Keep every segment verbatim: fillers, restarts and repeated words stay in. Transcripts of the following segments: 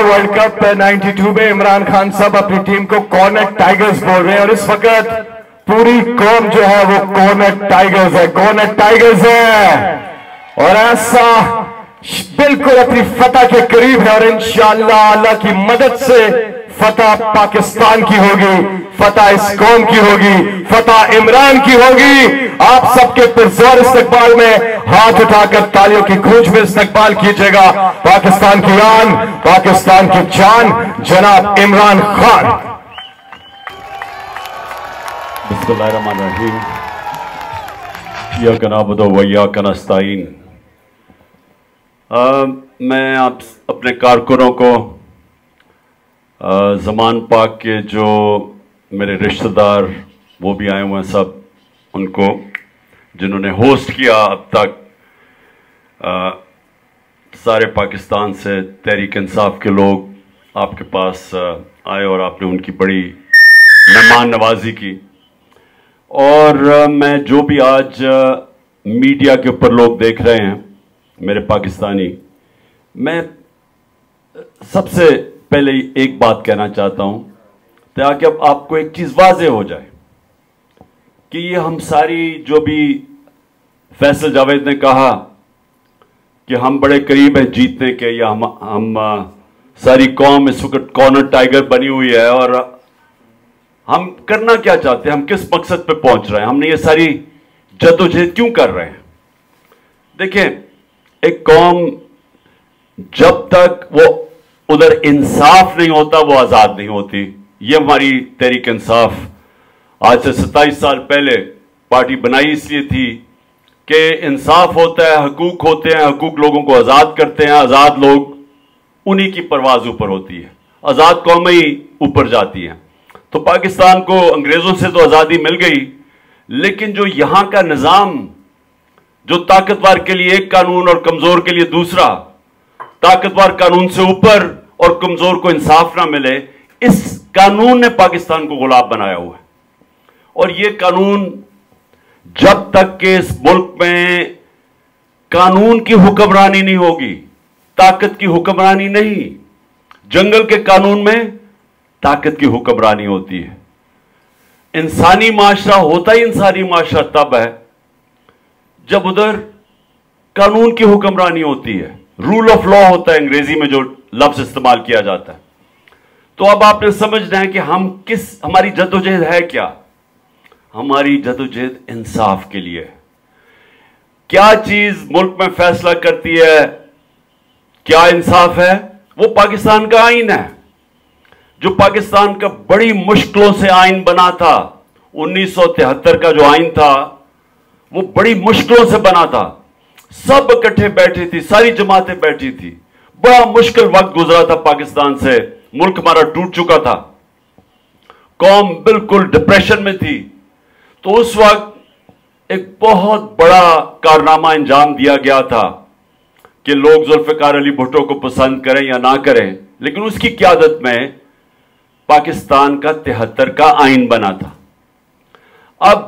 World cup बानवे में इमरान खान साहब अपनी टीम को कॉर्नर टाइगर्स बोल रहे हैं और इस वक्त पूरी कौम जो है वो कॉर्नर टाइगर्स है, कॉर्नर टाइगर्स है और ऐसा बिल्कुल अपनी फतह के करीब है और इंशाअल्लाह अल्लाह की मदद से फतह पाकिस्तान की होगी, फतह इस कौम की होगी, फतह इमरान की होगी। आप सबके पुरजोर इस्तकबाल में हाथ उठाकर तालियों की गूंज में इस्तकबाल कीजिएगा पाकिस्तान की आन, पाकिस्तान की जान, जनाब इमरान खान। बिस्मिल्लाहिर्रहमानिर्रहीम। इय्याका नअबुदु व इय्याका नस्तईन। मैं आप अपने कारकुनों को, ज़मान पाक के जो मेरे रिश्तेदार वो भी आए हुए हैं, सब उनको जिन्होंने होस्ट किया अब तक, आ, सारे पाकिस्तान से तहरीक इंसाफ के लोग आपके पास आए और आपने उनकी बड़ी मेहमान नवाजी की। और आ, मैं जो भी आज आ, मीडिया के ऊपर लोग देख रहे हैं मेरे पाकिस्तानी, मैं सबसे पहले एक बात कहना चाहता हूं ताकि अब आपको एक चीज वाज़ेह हो जाए कि ये हम सारी जो भी फैसल जावेद ने कहा कि हम बड़े करीब हैं जीतने के, या हम हम सारी कौम इस वक्त कॉर्नर टाइगर बनी हुई है और हम करना क्या चाहते हैं, हम किस मकसद पे पहुंच रहे हैं, हमने ये सारी जद्दोजहद क्यों कर रहे हैं। देखें, एक कौम जब तक वो उधर इंसाफ नहीं होता वो आजाद नहीं होती। ये हमारी तहरीक इंसाफ आज से सत्ताईस साल पहले पार्टी बनाई इसलिए थी कि इंसाफ होता है, हकूक होते हैं, हकूक लोगों को आजाद करते हैं, आजाद लोग उन्हीं की परवाज ऊपर होती है, आजाद कौमें ही ऊपर जाती हैं। तो पाकिस्तान को अंग्रेजों से तो आजादी मिल गई, लेकिन जो यहां का निजाम, जो ताकतवर के लिए एक कानून और कमजोर के लिए दूसरा, ताकतवर कानून से ऊपर और कमजोर को इंसाफ ना मिले, इस कानून ने पाकिस्तान को गुलाम बनाया हुआ है। और यह कानून जब तक के इस मुल्क में कानून की हुक्मरानी नहीं होगी, ताकत की हुक्मरानी नहीं, जंगल के कानून में ताकत की हुक्मरानी होती है। इंसानी माशरा होता ही इंसानी माशरा तब है जब उधर कानून की हुक्मरानी होती है, रूल ऑफ लॉ होता है अंग्रेजी में जो लफ्ज इस्तेमाल किया जाता है। तो अब आपने समझना है कि हम किस, हमारी जद्दोजहद है क्या। हमारी जद्दोजहद इंसाफ के लिए। क्या चीज मुल्क में फैसला करती है क्या इंसाफ है? वो पाकिस्तान का आइन है, जो पाकिस्तान का बड़ी मुश्किलों से आइन बना था। उन्नीस सौ तिहत्तर का जो आइन था वो बड़ी मुश्किलों से बना था, सब इकट्ठे बैठी थी, सारी जमातें बैठी थी, बड़ा मुश्किल वक्त गुजरा था पाकिस्तान से, मुल्क हमारा टूट चुका था, कौम बिल्कुल डिप्रेशन में थी। तो उस वक्त एक बहुत बड़ा कारनामा अंजाम दिया गया था कि लोग जुल्फिकार अली भुट्टो को पसंद करें या ना करें, लेकिन उसकी क़यादत में पाकिस्तान का तिहत्तर का आइन बना था। अब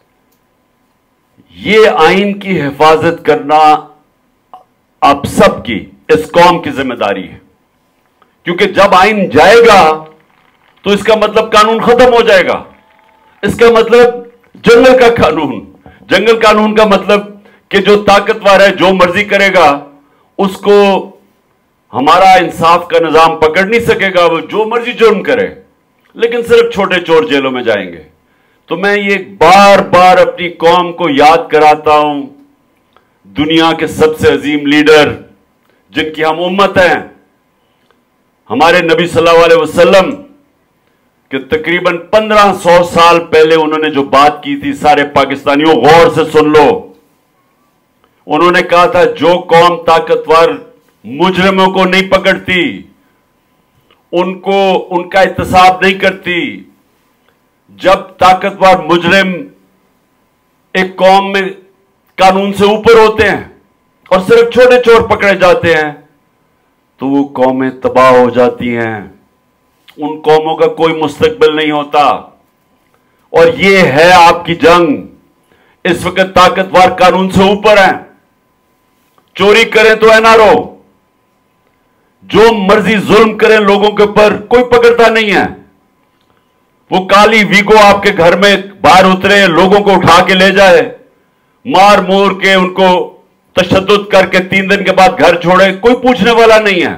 ये आइन की हिफाजत करना आप सबकी, इस कौम की जिम्मेदारी है, क्योंकि जब आइन जाएगा तो इसका मतलब कानून खत्म हो जाएगा। इसका मतलब जंगल का कानून, जंगल कानून का मतलब कि जो ताकतवर है जो मर्जी करेगा उसको हमारा इंसाफ का निजाम पकड़ नहीं सकेगा, वो जो मर्जी जुर्म करे, लेकिन सिर्फ छोटे चोर जेलों में जाएंगे। तो मैं ये बार बार अपनी कौम को याद कराता हूं, दुनिया के सबसे अजीम लीडर जिनकी हम उम्मत हैं, हमारे नबी सल्लल्लाहु अलैहि वसल्लम के तकरीबन पंद्रह सौ साल पहले उन्होंने जो बात की थी, सारे पाकिस्तानियों गौर से सुन लो। उन्होंने कहा था जो कौम ताकतवर मुजरिमों को नहीं पकड़ती, उनको उनका एहतसाब नहीं करती, जब ताकतवर मुजरिम एक कौम में कानून से ऊपर होते हैं और सिर्फ छोटे चोर पकड़े जाते हैं, तो वो कौमें तबाह हो जाती हैं, उन कौमों का कोई मुस्तकबिल नहीं होता। और ये है आपकी जंग। इस वक्त ताकतवर कानून से ऊपर हैं, चोरी करें तो एनआरओ, जो मर्जी जुल्म करें लोगों के ऊपर, कोई पकड़ता नहीं है। वो काली वीगो आपके घर में बाहर उतरे, लोगों को उठा के ले जाए, मार मोर के उनको तशद्दुद करके तीन दिन के बाद घर छोड़े, कोई पूछने वाला नहीं है।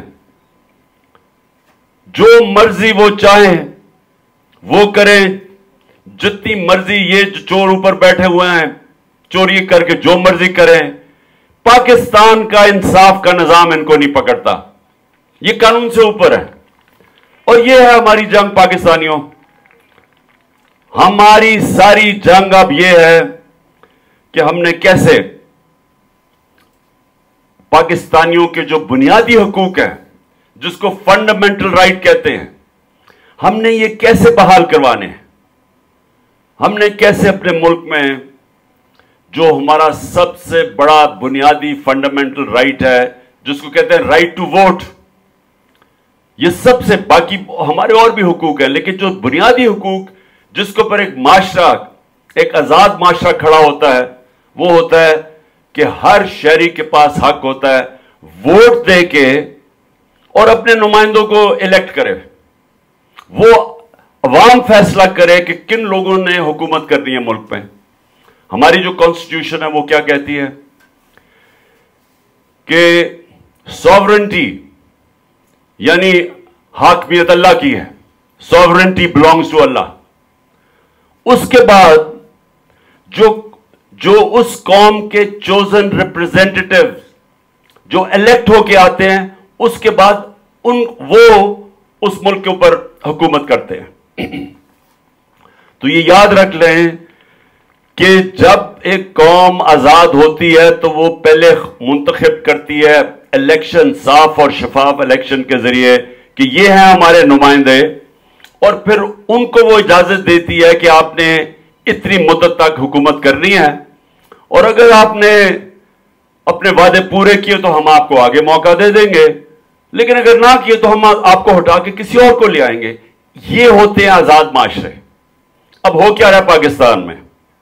जो मर्जी वो चाहे वो करें, जितनी मर्जी ये जो चोर ऊपर बैठे हुए हैं चोरी करके जो मर्जी करें, पाकिस्तान का इंसाफ का निजाम इनको नहीं पकड़ता। ये कानून से ऊपर है। और ये है हमारी जंग पाकिस्तानियों। हमारी सारी जंग अब ये है कि हमने कैसे पाकिस्तानियों के जो बुनियादी हकूक हैं, जिसको फंडामेंटल राइट कहते हैं, हमने ये कैसे बहाल करवाने हैं। हमने कैसे अपने मुल्क में जो हमारा सबसे बड़ा बुनियादी फंडामेंटल राइट है, जिसको कहते हैं राइट टू वोट, ये सबसे, बाकी हमारे और भी हुकूक है, लेकिन जो बुनियादी हुकूक जिसके ऊपर एक माशरा, एक आजाद माशरा खड़ा होता है, वो होता है कि हर शहरी के पास हक होता है वोट दे के और अपने नुमाइंदों को इलेक्ट करे। वो अवाम फैसला करे कि किन लोगों ने हुकूमत करनी है मुल्क में। हमारी जो कॉन्स्टिट्यूशन है वो क्या कहती है कि सॉवरेंटी यानी हाकमियत अल्लाह की है, सॉवरेंटी बिलोंग्स टू अल्लाह। उसके बाद जो जो उस कौम के चोजन रिप्रेजेंटेटिव जो इलेक्ट होके आते हैं, उसके बाद उन वो उस मुल्क के ऊपर हुकूमत करते हैं। तो ये याद रख लें कि जब एक कौम आजाद होती है तो वो पहले मुंतखब करती है इलेक्शन, साफ और शफाफ इलेक्शन के जरिए कि ये हैं हमारे नुमाइंदे, और फिर उनको वो इजाजत देती है कि आपने इतनी मुद्दत तक हुकूमत करनी है, और अगर आपने अपने वादे पूरे किए तो हम आपको आगे मौका दे देंगे, लेकिन अगर ना किए तो हम आपको हटा के किसी और को ले आएंगे। ये होते हैं आजाद माशरे। अब हो क्या रहा है पाकिस्तान में,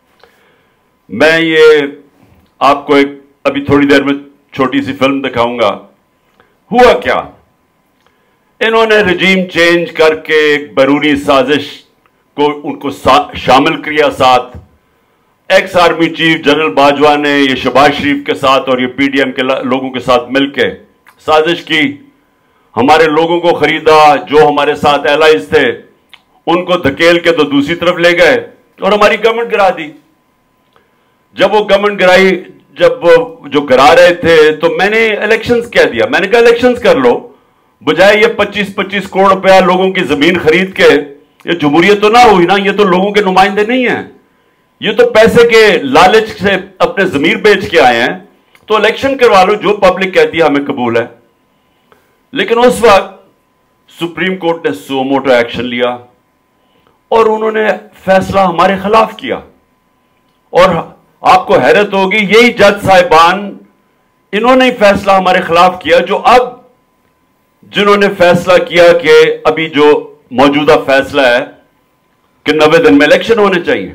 मैं ये आपको एक अभी थोड़ी देर में छोटी सी फिल्म दिखाऊंगा। हुआ क्या, इन्होंने रजीम चेंज करके एक बैरूनी साजिश को उनको शामिल किया साथ, ex army chief general Bajwa ने ये शहबाज शरीफ के साथ और ये पीडीएम के लोगों के साथ मिलकर साजिश की, हमारे लोगों को खरीदा, जो हमारे साथ एलाइज थे उनको धकेल के तो दूसरी तरफ ले गए और हमारी गवर्नमेंट गिरा दी। जब वो गवर्नमेंट गिराई, जब जो गिरा रहे थे तो मैंने इलेक्शंस कह दिया, मैंने कहा इलेक्शंस कर लो, बजाय ये पच्चीस पच्चीस करोड़ रुपया लोगों की जमीन खरीद के, ये जमहूरियत तो ना हुई ना, ये तो लोगों के नुमाइंदे नहीं है, ये तो पैसे के लालच से अपने जमीर बेच के आए हैं, तो इलेक्शन करवा लो, जो पब्लिक कहती है हमें कबूल है। लेकिन उस वक्त सुप्रीम कोर्ट ने सो मोटो एक्शन लिया और उन्होंने फैसला हमारे खिलाफ किया। और आपको हैरत होगी, यही जज साहिबान, इन्होंने ही फैसला हमारे खिलाफ किया, जो अब जिन्होंने फैसला किया कि अभी जो मौजूदा फैसला है कि नब्बे दिन में इलेक्शन होने चाहिए,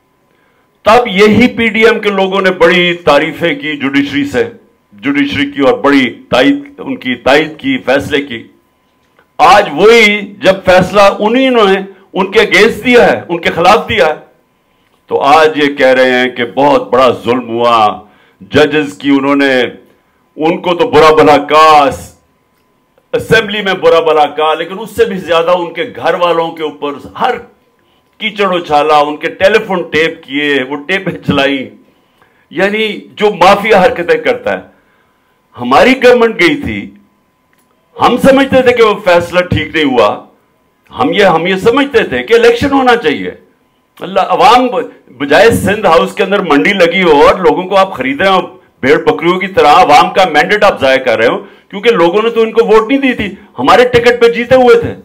तब यही पीडीएम के लोगों ने बड़ी तारीफें की जुडिशरी से, जुडिशरी की, और बड़ी तायद उनकी तायद की फैसले की। आज वही जब फैसला उन्हीं ने उनके अगेंस्ट दिया है, उनके खिलाफ दिया है, तो आज ये कह रहे हैं कि बहुत बड़ा जुल्म हुआ जजेस की, उन्होंने उनको तो बुरा भला कहा, असेंबली में बुरा भला कहा, लेकिन उससे भी ज्यादा उनके घर वालों के ऊपर हर कीचड़ उछाला, उनके टेलीफोन टेप किए, वो टेपें चलाई, यानी जो माफिया हरकतें करता है। हमारी गवर्नमेंट गई थी, हम समझते थे कि वो फैसला ठीक नहीं हुआ, हम ये हम ये समझते थे कि इलेक्शन होना चाहिए। अल्लाह, अवाम बजाय सिंध हाउस के अंदर मंडी लगी हो और लोगों को आप खरीद रहे हो भेड़ बकरियों की तरह, अवाम का मैंडेट आप जाया कर रहे हो, क्योंकि लोगों ने तो इनको वोट नहीं दी थी, हमारे टिकट पे जीते हुए थे।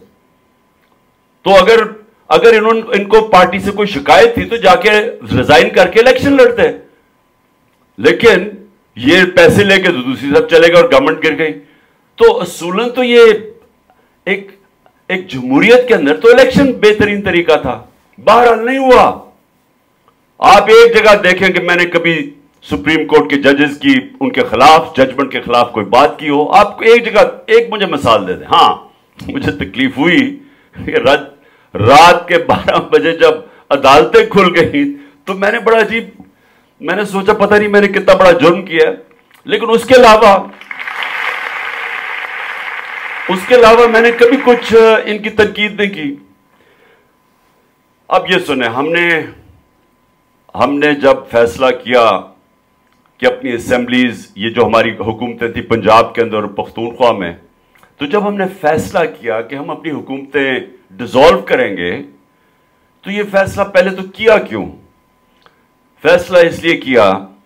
तो अगर अगर इन्होंने इनको पार्टी से कोई शिकायत थी तो जाके रिजाइन करके इलेक्शन लड़ते, लेकिन ये पैसे लेके तो दूसरी तरफ चले गए और गवर्नमेंट गिर गई। तो असूलन तो ये एक एक जमहूरियत के अंदर तो इलेक्शन बेहतरीन तरीका था, बहरहाल नहीं हुआ। आप एक जगह देखें कि मैंने कभी सुप्रीम कोर्ट के जजेस की उनके खिलाफ जजमेंट के खिलाफ कोई बात की हो। आपको एक जगह एक मुझे मिसाल दे दें। हाँ, मुझे तकलीफ हुई रात रात के बारह बजे जब अदालतें खुल गई तो मैंने बड़ा अजीब, मैंने सोचा पता नहीं मैंने कितना बड़ा जुर्म किया है। लेकिन उसके अलावा उसके अलावा मैंने कभी कुछ इनकी तनकीद नहीं की। अब ये सुने, हमने हमने जब फैसला किया कि अपनी असेंबलीज, ये जो हमारी हुकूमतें थी पंजाब के अंदर और पख्तूनख्वा में, तो जब हमने फैसला किया कि हम अपनी हुकूमतें डिसॉल्व करेंगे, तो ये फैसला पहले तो किया क्यों? फैसला इसलिए किया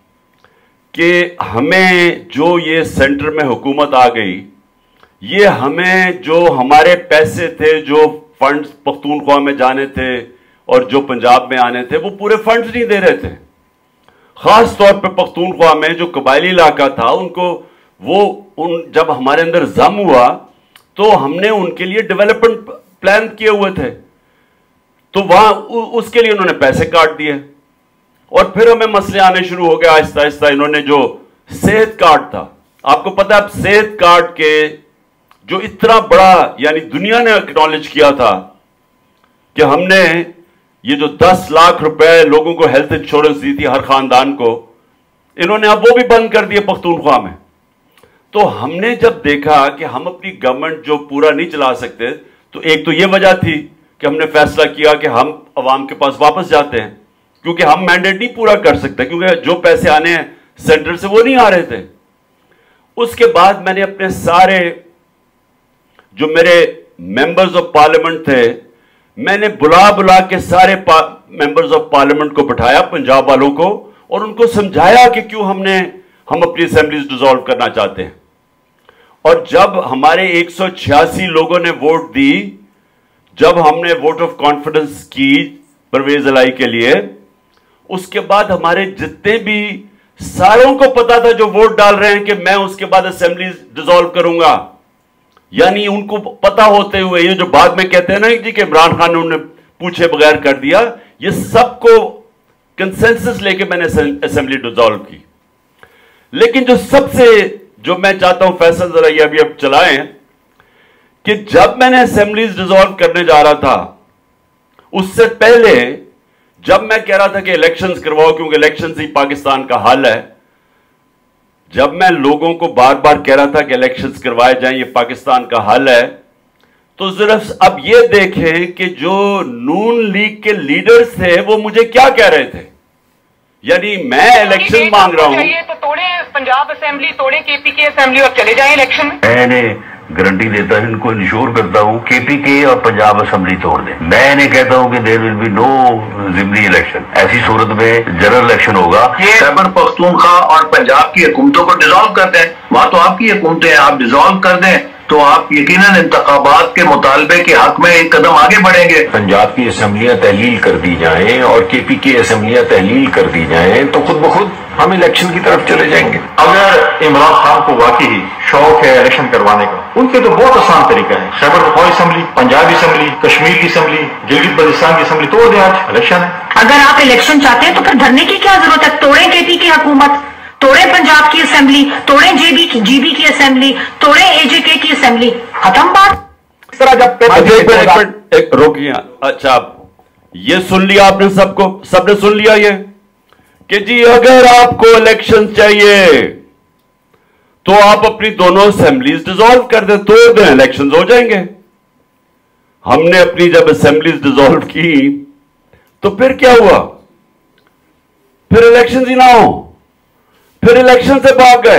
कि हमें जो ये सेंटर में हुकूमत आ गई, ये हमें जो हमारे पैसे थे, जो फंड्स पख्तूनख्वा में जाने थे और जो पंजाब में आने थे, वो पूरे फंड्स नहीं दे रहे थे। खास तौर पे पख्तूनख्वा में जो कबायली इलाका था, उनको वो उन जब हमारे अंदर जम हुआ तो हमने उनके लिए डेवलपमेंट प्लान किए हुए थे, तो वहां उसके लिए उन्होंने पैसे काट दिए और फिर हमें मसले आने शुरू हो गए आहिस्ता आहिस्ता। इन्होंने जो सेहत कार्ड था, आपको पता है सेहत कार्ड के जो इतना बड़ा, यानी दुनिया ने एक्नॉलेज किया था कि हमने ये जो दस लाख रुपए लोगों को हेल्थ इंश्योरेंस दी थी हर खानदान को, इन्होंने अब वो भी बंद कर दिए पख्तूनख्वा में। तो हमने जब देखा कि हम अपनी गवर्नमेंट जो पूरा नहीं चला सकते, तो एक तो ये वजह थी कि हमने फैसला किया कि हम अवाम के पास वापस जाते हैं, क्योंकि हम मैंडेट नहीं पूरा कर सकते, क्योंकि जो पैसे आने हैं सेंटर से वो नहीं आ रहे थे। उसके बाद मैंने अपने सारे जो मेरे मेंबर्स ऑफ पार्लियामेंट थे, मैंने बुला बुला के सारे मेंबर्स ऑफ पार्लियामेंट को बिठाया, पंजाब वालों को, और उनको समझाया कि क्यों हमने हम अपनी असेंबलीज डिसॉल्व करना चाहते हैं। और जब हमारे एक सौ छियासी लोगों ने वोट दी, जब हमने वोट ऑफ कॉन्फिडेंस की परवेज इलाही के लिए, उसके बाद हमारे जितने भी सारों को पता था जो वोट डाल रहे हैं कि मैं उसके बाद असेंबलीज डिसॉल्व करूंगा, यानी उनको पता होते हुए, ये जो बाद में कहते हैं ना जी कि इमरान खान ने उन्हें पूछे बगैर कर दिया, ये सबको कंसेंसस लेके मैंने असेंबली डिसॉल्व की। लेकिन जो सबसे जो मैं चाहता हूं फैसल जरा ये अभी अब चलाएं, कि जब मैंने असेंबलीज डिसॉल्व करने जा रहा था, उससे पहले जब मैं कह रहा था कि इलेक्शंस करवाओ क्योंकि इलेक्शंस ही पाकिस्तान का हल है, जब मैं लोगों को बार बार कह रहा था कि इलेक्शंस करवाए जाएं, ये पाकिस्तान का हल है, तो जरा अब ये देखें कि जो नून लीग के लीडर्स थे वो मुझे क्या कह रहे थे। यानी मैं इलेक्शन मांग रहा हूं, तो तोड़े पंजाब असेंबली, तोड़े केपीके असेंबली और चले जाएं इलेक्शन में। मैंने गारंटी देता हूं, इनको इंश्योर करता हूं, केपीके और पंजाब असेंबली तोड़ दें। मैं इन्हें कहता हूं कि देयर विल बी नो जिमनी इलेक्शन। ऐसी सूरत में जनरल इलेक्शन होगा। खैबर पख्तूनख्वा और पंजाब की हुकूमतों को डिसॉल्व कर दें। वहां तो आपकी हुकूमतें, आप डिसॉल्व कर दें तो आप यकीनन इंतखाबात के मुतालबे के हक में एक कदम आगे बढ़ेंगे। पंजाब की असेंबलियां तहलील कर दी जाएं और केपीके असेंबलियां तहलील कर दी जाएं तो खुद ब खुद हम इलेक्शन की तरफ चले जाएंगे। अगर इमरान खान को वाकई शौक है इलेक्शन करवाने का, उनके तो बहुत आसान तरीका है। खैबर पख्तूनख्वा असेंबली, पंजाबी असेंबली, कश्मीर की असेंबली, गिलगित बल्तिस्तान की असेंबली तोड़ दें, आज इलेक्शन है। अगर आप इलेक्शन चाहते हैं तो फिर धरने की क्या जरूरत है? तोड़े केपी की हुकूमत, तोड़े पंजाब की असेंबली, तोड़े जेबी जीबी की असेंबली, तोड़े एजेके की असेंबली, खत्म बात। इस तरह जब एक रोकिए। अच्छा, ये सुन लिया आपने, सबको सबने सुन लिया ये कि जी अगर आपको इलेक्शन चाहिए तो आप अपनी दोनों असेंबलीज डिसॉल्व कर दें, तोड़ दें, इलेक्शंस हो जाएंगे। हमने अपनी जब असेंबलीज डिसॉल्व की तो फिर क्या हुआ? फिर इलेक्शंस ही ना हो, फिर इलेक्शन से भाग गए,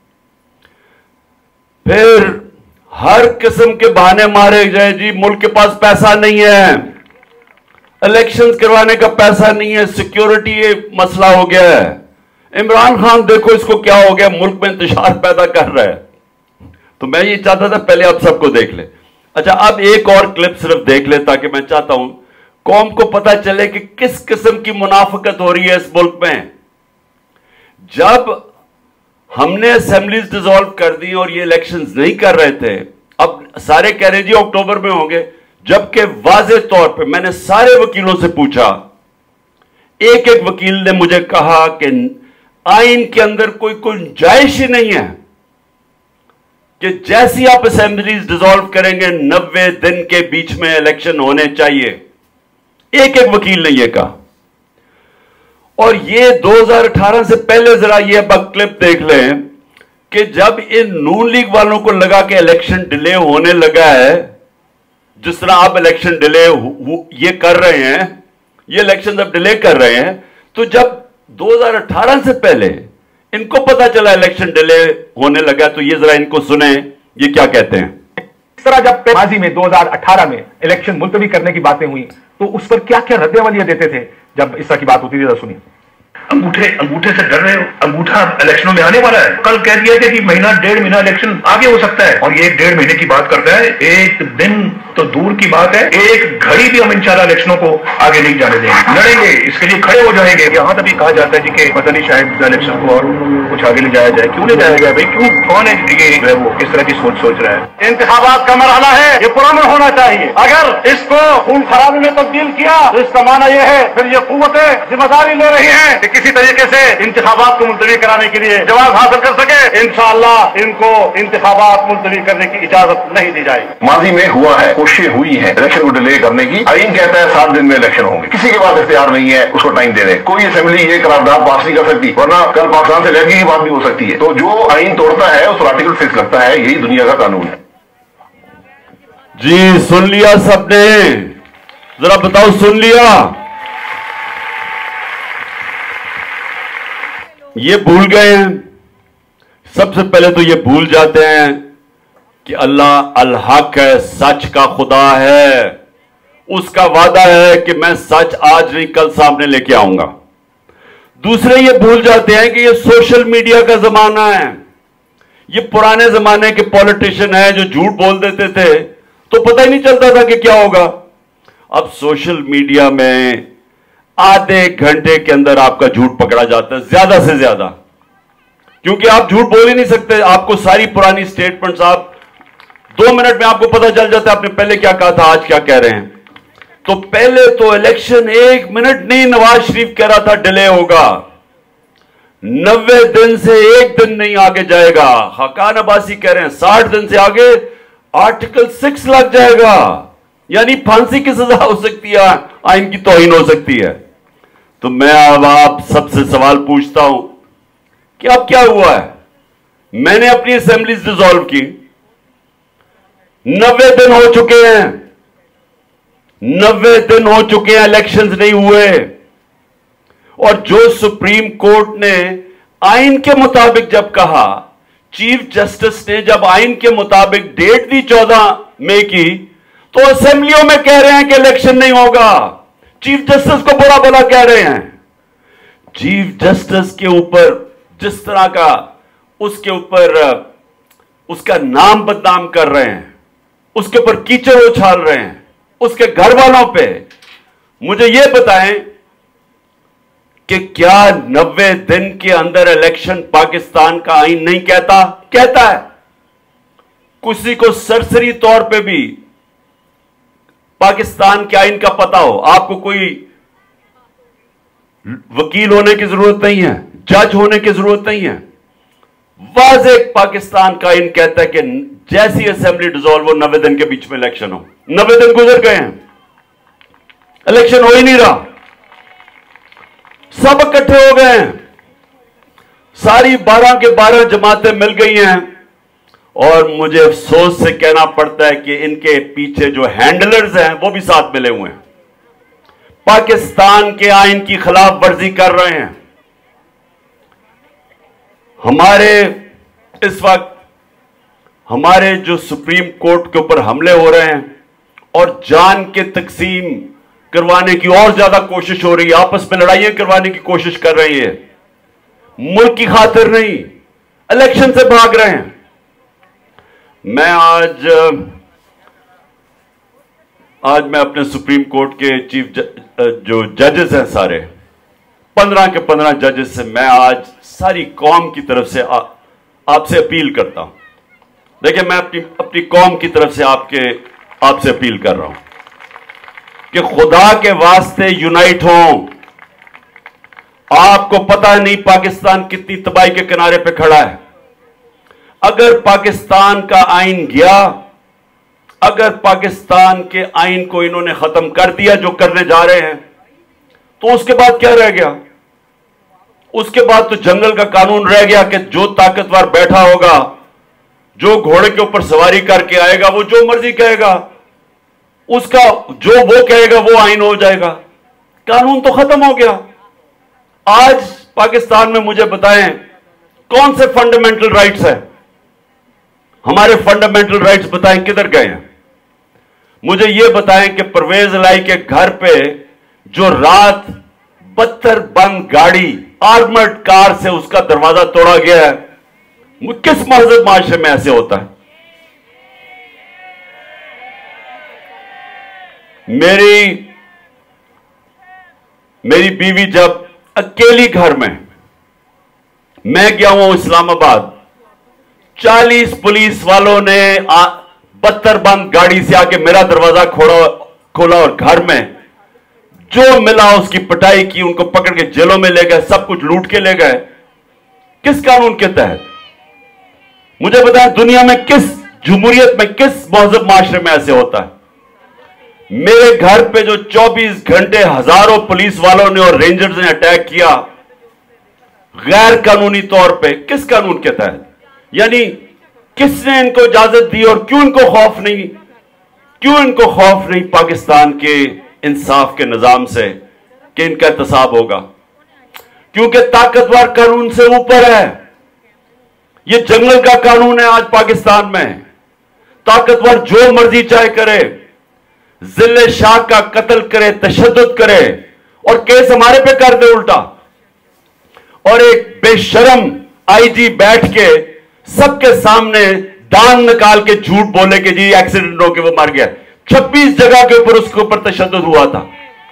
फिर हर किस्म के बहाने मारे गए। जी मुल्क के पास पैसा नहीं है, इलेक्शंस करवाने का पैसा नहीं है, सिक्योरिटी ये मसला हो गया है। इमरान खान देखो इसको क्या हो गया, मुल्क में इंतशार पैदा कर रहा है। तो मैं ये चाहता था पहले आप सबको देख ले। अच्छा, अब एक और क्लिप सिर्फ देख ले ताकि मैं चाहता हूं कौम को पता चले कि किस किस्म की मुनाफिकत हो रही है इस मुल्क में। जब हमने असेंबलीज डिसॉल्व कर दी और ये इलेक्शंस नहीं कर रहे थे, अब सारे कह रहे जी अक्टूबर में होंगे, जबकि वाज़े तौर पे मैंने सारे वकीलों से पूछा, एक एक वकील ने मुझे कहा कि आइन के अंदर कोई गुंजाइश ही नहीं है कि जैसी आप असेंबलीज डिसॉल्व करेंगे नब्बे दिन के बीच में इलेक्शन होने चाहिए। एक एक वकील ने यह कहा। और ये दो हज़ार अठारह से पहले जरा ये अब क्लिप देख लें कि जब इन नून लीग वालों को लगा कि इलेक्शन डिले होने लगा है, जिस तरह आप इलेक्शन डिले ये कर रहे हैं, ये इलेक्शन अब डिले कर रहे हैं, तो जब दो हज़ार अठारह से पहले इनको पता चला इलेक्शन डिले होने लगा, तो ये जरा इनको सुने ये क्या कहते हैं। इस तरह जब माजी में दो हज़ार अठारह में इलेक्शन मुलतवी करने की बातें हुई तो उस पर क्या क्या रद्द-ए-अमल देते थे जब इस तरह की बात होती थी? सुनिए। अंगूठे अंगूठे से डर रहे हो? अंगूठा इलेक्शनों में आने वाला है। कल कह दिया था कि महीना डेढ़ महीना इलेक्शन आगे हो सकता है, और ये डेढ़ महीने की बात करता है। एक दिन तो दूर की बात है, एक घड़ी भी हम इंशाल्लाह इलेक्शनों को आगे नहीं जाने देंगे, लड़ेंगे, इसके लिए खड़े हो जाएंगे। यहाँ तक भी कहा जाता है जी कि पता नहीं शायद इलेक्शन को और कुछ आगे ले जाया जाए। क्यों ले जाया जाए भाई? क्यों? कौन है ये वो इस तरह की सोच सोच रहा है? इंतखाबात का मरहला है, ये पुराना होना चाहिए। अगर इसको खून खराबी में तब्दील किया तो इसका माना यह है फिर ये कुव्वतें जिम्मेदारी ले रही हैं कि किसी तरीके से इंतखाबात को मुलतवी कराने के लिए जवाब हासिल कर सके। इंशाअल्लाह इनको इंतखाबात मुलतवी करने की इजाजत नहीं दी जाएगी। माजी में हुआ है, कोशिशें हुई हैं इलेक्शन को डिले करने की। आइन कहता है सात दिन में इलेक्शन होंगे, किसी के पास इख्तियार नहीं है उसको टाइम दे दें। कोई असेंबली ये करारदाद पास नहीं कर सकती, वरना कल पाकिस्तान से लड़ने की बात भी हो सकती है। तो जो आइन तोड़ता है उस आर्टिकल फिक्स लगता है, यही दुनिया का कानून है। जी सुन लिया सबने? जरा बताओ सुन लिया? ये भूल गए हैं। सबसे पहले तो ये भूल जाते हैं कि अल्लाह अल हक है, सच का खुदा है। उसका वादा है कि मैं सच आज नहीं कल सामने लेके आऊंगा। दूसरे ये भूल जाते हैं कि ये सोशल मीडिया का जमाना है। ये पुराने जमाने के पॉलिटिशियन है जो झूठ बोल देते थे तो पता ही नहीं चलता था कि क्या होगा। अब सोशल मीडिया में आधे घंटे के अंदर आपका झूठ पकड़ा जाता है, ज्यादा से ज्यादा, क्योंकि आप झूठ बोल ही नहीं सकते। आपको सारी पुरानी स्टेटमेंट्स आप दो मिनट में आपको पता चल जाता है आपने पहले क्या कहा था, आज क्या कह रहे हैं। तो पहले तो इलेक्शन एक मिनट नहीं, नवाज शरीफ कह रहा था डिले होगा, नब्बे दिन से एक दिन नहीं आगे जाएगा। हकान अब्बासी कह रहे हैं साठ दिन से आगे आर्टिकल सिक्स लग जाएगा, यानी फांसी की सजा हो सकती है, आइन की तौहीन हो सकती है। तो मैं अब आप सबसे सवाल पूछता हूं कि अब क्या हुआ है? मैंने अपनी असेंबलीज डिसॉल्व की, नब्बे दिन हो चुके हैं, नब्बे दिन हो चुके हैं, इलेक्शंस नहीं हुए। और जो सुप्रीम कोर्ट ने आइन के मुताबिक जब कहा, चीफ जस्टिस ने जब आइन के मुताबिक डेट दी चौदह मई की, तो असेंबलियों में कह रहे हैं कि इलेक्शन नहीं होगा। चीफ जस्टिस को बुरा भला कह रहे हैं। चीफ जस्टिस के ऊपर जिस तरह का उसके ऊपर उसका नाम बदनाम कर रहे हैं, उसके ऊपर कीचड़ उछाल रहे हैं, उसके घर वालों पे, मुझे यह बताएं कि क्या नब्बे दिन के अंदर इलेक्शन पाकिस्तान का आइन नहीं कहता? कहता है। किसी को सरसरी तौर पे भी पाकिस्तान के आइन का पता हो, आपको कोई वकील होने की जरूरत नहीं है, जज होने की जरूरत नहीं है। वाज़ेह पाकिस्तान का आइन कहता है कि जैसी असेंबली डिसॉल्व हो नब्बे दिन के बीच में इलेक्शन हो। नब्बे दिन गुजर गए हैं, इलेक्शन हो ही नहीं रहा, सब इकट्ठे हो गए हैं, सारी बारह के बारह जमातें मिल गई हैं। और मुझे अफसोस से कहना पड़ता है कि इनके पीछे जो हैंडलर्स हैं वो भी साथ मिले हुए हैं, पाकिस्तान के आइन की खिलाफ वर्जी कर रहे हैं। हमारे इस वक्त हमारे जो सुप्रीम कोर्ट के ऊपर हमले हो रहे हैं और जान के तकसीम करवाने की और ज्यादा कोशिश हो रही है, आपस में लड़ाइयां करवाने की कोशिश कर रही है, मुल्क की खातिर नहीं, इलेक्शन से भाग रहे हैं। मैं आज आज मैं अपने सुप्रीम कोर्ट के चीफ ज, जो जजेस हैं सारे पंद्रह के पंद्रह जजेस से मैं आज सारी कौम की तरफ से आ, आपसे अपील करता हूं। देखिए, मैं अपनी अपनी कौम की तरफ से आपके आपसे अपील कर रहा हूं कि खुदा के वास्ते यूनाइट हों, आपको पता नहीं पाकिस्तान कितनी तबाही के किनारे पे खड़ा है। अगर पाकिस्तान का आइन गया, अगर पाकिस्तान के आइन को इन्होंने खत्म कर दिया जो करने जा रहे हैं, तो उसके बाद क्या रह गया? उसके बाद तो जंगल का कानून रह गया कि जो ताकतवर बैठा होगा, जो घोड़े के ऊपर सवारी करके आएगा, वो जो मर्जी कहेगा, उसका जो वो कहेगा वो आइन हो जाएगा। कानून तो खत्म हो गया। आज पाकिस्तान में मुझे बताएं कौन से फंडामेंटल राइट्स है? हमारे फंडामेंटल राइट्स बताएं किधर गए हैं? मुझे यह बताएं कि परवेज लाई के घर पे जो रात बत्तर बंद गाड़ी आर्मर्ड कार से उसका दरवाजा तोड़ा गया है, किस महजब माशरे में ऐसे होता है? मेरी मेरी बीवी जब अकेली घर में, मैं गया हूं इस्लामाबाद, चालीस पुलिस वालों ने बत्तर बंद गाड़ी से आके मेरा दरवाजा खोला खोला और घर में जो मिला उसकी पिटाई की, उनको पकड़ के जेलों में ले गए, सब कुछ लूट के ले गए। किस कानून के तहत? मुझे बताएं दुनिया में किस जमहूरियत में, किस महजब माशरे में ऐसे होता है? मेरे घर पे जो चौबीस घंटे हजारों पुलिस वालों ने और रेंजर्स ने अटैक किया गैर कानूनी तौर पे, किस कानून के तहत? यानी किसने इनको इजाजत दी और क्यों इनको खौफ नहीं? क्यों इनको खौफ नहीं पाकिस्तान के इंसाफ के निजाम से कि इनका एहतसाब होगा? क्योंकि ताकतवर कानून से ऊपर है। यह जंगल का कानून है आज पाकिस्तान में। ताकतवर जो मर्जी चाहे करे, जिले शाह का कत्ल करे, तशद्दुद करे और केस हमारे पे कर दे उल्टा। और एक बेशरम आईजी बैठ के सबके सामने दांत निकाल के झूठ बोले कि जी एक्सीडेंट हो के वो मर गया। छब्बीस जगह के ऊपर उसके ऊपर तशद्दुद हुआ था,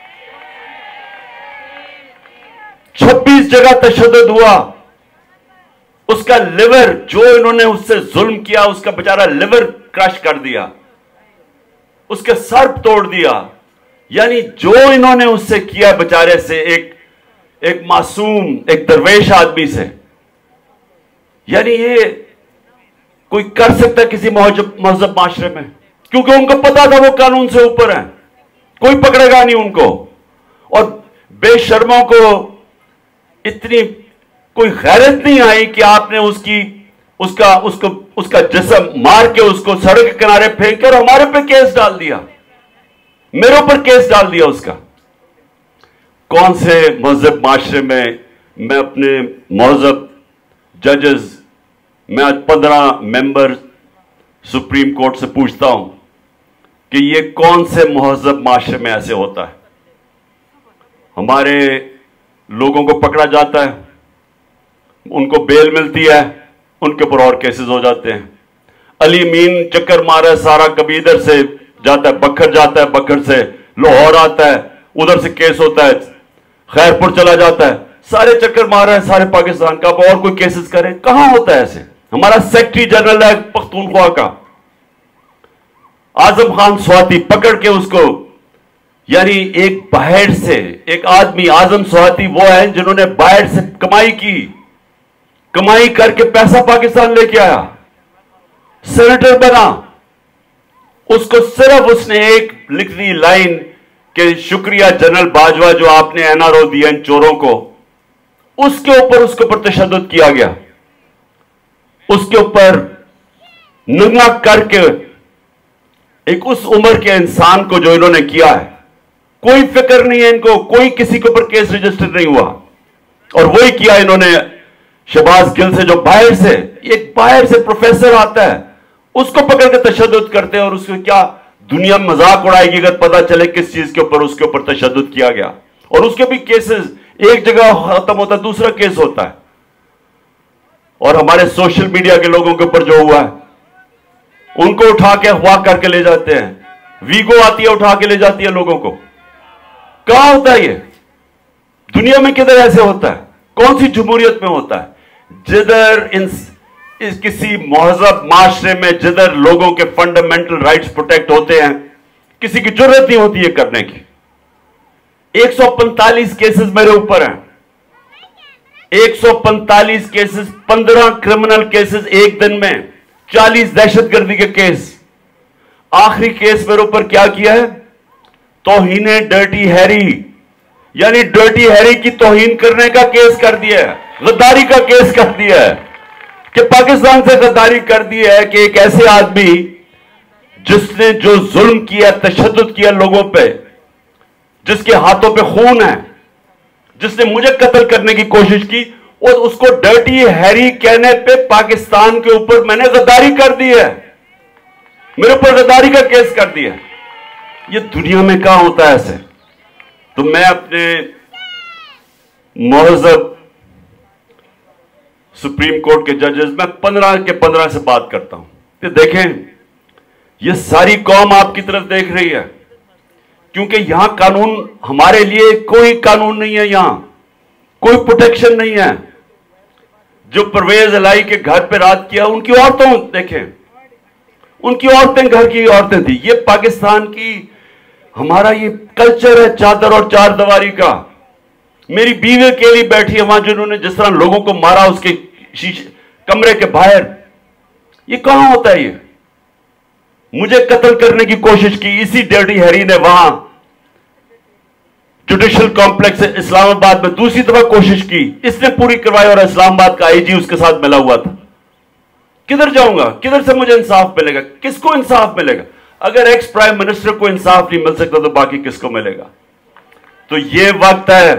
छब्बीस जगह तशद्दुद हुआ। उसका लिवर, जो इन्होंने उससे जुल्म किया, उसका बेचारा लिवर क्रश कर दिया, उसके सर तोड़ दिया। यानी जो इन्होंने उससे किया बेचारे से, एक एक मासूम, एक दरवेश आदमी से, यानी ये कोई कर सकता किसी महजब माशरे में? क्योंकि उनको पता था वो कानून से ऊपर है, कोई पकड़ेगा नहीं उनको। और बेशर्मों को इतनी कोई गैरत नहीं आई कि आपने उसकी उसका उसको उसका जिस्म मार के उसको सड़क के किनारे फेंक कर हमारे पे केस डाल दिया, मेरे ऊपर केस डाल दिया उसका। कौन से महजब माशरे में मैं अपने महजब जजेस, मैं आज पंद्रह मेंबर सुप्रीम कोर्ट से पूछता हूं कि ये कौन से महजब माशरे में ऐसे होता है? हमारे लोगों को पकड़ा जाता है, उनको बेल मिलती है, उनके ऊपर और केसेस हो जाते हैं। अली मीन चक्कर मारा है सारा, कभी इधर से जाता है बखर जाता है, बखर से लाहौर आता है, उधर से केस होता है, खैरपुर चला जाता है, सारे चक्कर मार रहे हैं सारे पाकिस्तान का। अब और कोई केसेस करें? कहां होता है ऐसे? हमारा सेक्रेटरी जनरल है पख्तूनख्वा का, आजम खान स्वाति, पकड़ के उसको, यानी एक बाहर से एक आदमी, आजम स्वाति वो है जिन्होंने बाहर से कमाई की, कमाई करके पैसा पाकिस्तान लेके आया, सेनेटर बना, उसको सिर्फ उसने एक लिख दी लाइन कि शुक्रिया जनरल बाजवा जो आपने एनआरओ दिया इन चोरों को, उसके ऊपर उसके ऊपर तशद्दुद किया गया, उसके ऊपर नंगा करके एक उस उम्र के इंसान को जो इन्होंने किया है, कोई फिक्र नहीं है इनको, कोई किसी के ऊपर केस रजिस्टर नहीं हुआ। और वही किया इन्होंने शहबाज गिल से, जो बाहर से, एक बाहर से प्रोफेसर आता है, उसको पकड़ के तशद्दुद करते हैं। और उसको क्या दुनिया मजाक उड़ाएगी अगर पता चले किस चीज के ऊपर उसके ऊपर तशद्दुद किया गया। और उसके भी केसेस एक जगह खत्म होता है, दूसरा केस होता है। और हमारे सोशल मीडिया के लोगों के ऊपर जो हुआ है, उनको उठा के अगवा करके ले जाते हैं, वीगो आती है उठा के ले जाती है लोगों को। कहां होता है ये? दुनिया में किधर ऐसे होता है? कौन सी जमहूरियत में होता है जिधर इन इस किसी महजब माशरे में जिधर लोगों के फंडामेंटल राइट्स प्रोटेक्ट होते हैं, किसी की जरूरत नहीं होती है करने की। एक सौ पैंतालीस केसेस मेरे ऊपर हैं, एक सौ पैंतालीस केसेस, पंद्रह क्रिमिनल केसेस एक दिन में, चालीस दहशतगर्दी के केस। आखिरी केस मेरे ऊपर क्या किया है? तौहीन डर्टी हैरी, यानी डर्टी हैरी की तौहीन करने का केस कर दिया है, गद्दारी का केस कर दिया है कि पाकिस्तान से गद्दारी कर दी है कि एक ऐसे आदमी जिसने जो जुल्म किया, तशद्दुद किया लोगों पे, जिसके हाथों पे खून है, जिसने मुझे कत्ल करने की कोशिश की, और उसको डर्टी हैरी कहने पे पाकिस्तान के ऊपर मैंने गद्दारी कर दी है, मेरे ऊपर गद्दारी का केस कर दिया। ये दुनिया में कहां होता है ऐसे? तो मैं अपने मुहज़्ज़ब सुप्रीम कोर्ट के जजेस, मैं पंद्रह के पंद्रह से बात करता हूं कि देखें, ये सारी कौम आपकी तरफ देख रही है, क्योंकि यहां कानून, हमारे लिए कोई कानून नहीं है, यहां कोई प्रोटेक्शन नहीं है। जो परवेज इलाही के घर पे रात किया, उनकी औरतों देखें, उनकी औरतें घर की औरतें थी। ये पाकिस्तान की, हमारा ये कल्चर है चादर और चार दीवारी का। मेरी बीवी अकेली बैठी है वहां, जिन्होंने जिस तरह लोगों को मारा उसके शीशे कमरे के बाहर। ये कहां होता है? ये मुझे कत्ल करने की कोशिश की इसी डर्टी हैरी ने वहां जुडिशल कॉम्प्लेक्स इस्लामाबाद में दूसरी दफा कोशिश की, इसने पूरी करवाई, और इस्लामाबाद का आईजी उसके साथ मिला हुआ था। किधर जाऊंगा? किधर से मुझे इंसाफ मिलेगा? किसको इंसाफ मिलेगा? अगर एक्स प्राइम मिनिस्टर को इंसाफ नहीं मिल सकता तो बाकी किसको मिलेगा? तो ये वक्त है,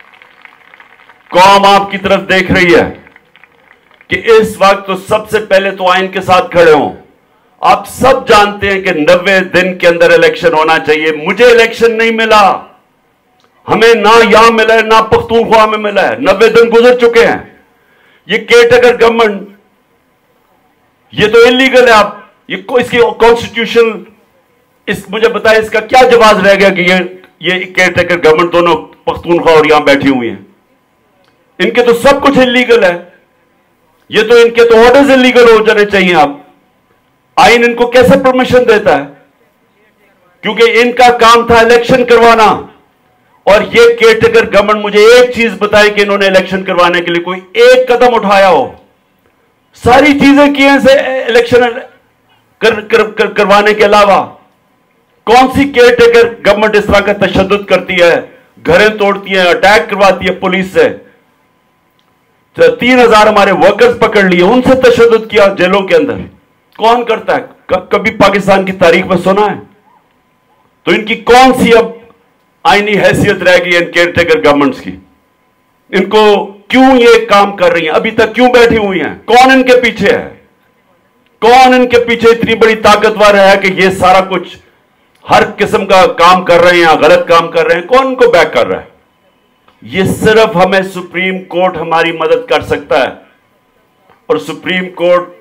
कौम आपकी तरफ देख रही है कि इस वक्त तो सबसे पहले तो आइन के साथ खड़े हों। आप सब जानते हैं कि नब्बे दिन के अंदर इलेक्शन होना चाहिए। मुझे इलेक्शन नहीं मिला, हमें ना यहां मिला है ना पख्तूनख्वा में मिला है। नब्बे दिन गुजर चुके हैं। ये केयरटेकर गवर्नमेंट, ये तो इलीगल है। आप ये इसकी कॉन्स्टिट्यूशन, इस मुझे बताएं इसका क्या जवाब रह गया कि ये ये केयरटेकर गवर्नमेंट दोनों पख्तूनख्वा और यहां बैठी हुई हैं। इनके तो सब कुछ इलीगल है। ये तो इनके तो ऑर्डर्स इलीगल हो जाने चाहिए। आप आइन इनको कैसे परमिशन देता है? क्योंकि इनका काम था इलेक्शन करवाना, और ये केयरटेकर गवर्नमेंट मुझे एक चीज बताए कि इन्होंने इलेक्शन करवाने के लिए कोई एक कदम उठाया हो। सारी चीजें की हैं से इलेक्शन कर, कर, कर, करवाने के अलावा कौन सी केयरटेकर गवर्नमेंट इस तरह का तशद्दुद करती है, घरें तोड़ती है, अटैक करवाती है पुलिस से। तो तीन हजार हमारे वर्कर्स पकड़ लिए, उनसे तशद्दुद किया जेलों के अंदर। कौन करता है? कभी पाकिस्तान की तारीख में सुना है? तो इनकी कौन सी अब आईनी हैसियत रह गई इन केयरटेकर गवर्नमेंट्स की? इनको क्यों ये काम कर रही हैं? अभी तक क्यों बैठी हुई हैं? कौन इनके पीछे है? कौन इनके पीछे इतनी बड़ी ताकतवर है कि ये सारा कुछ हर किस्म का काम कर रहे हैं या गलत काम कर रहे हैं? कौन इनको बैक कर रहा है? ये सिर्फ हमें सुप्रीम कोर्ट हमारी मदद कर सकता है। और सुप्रीम कोर्ट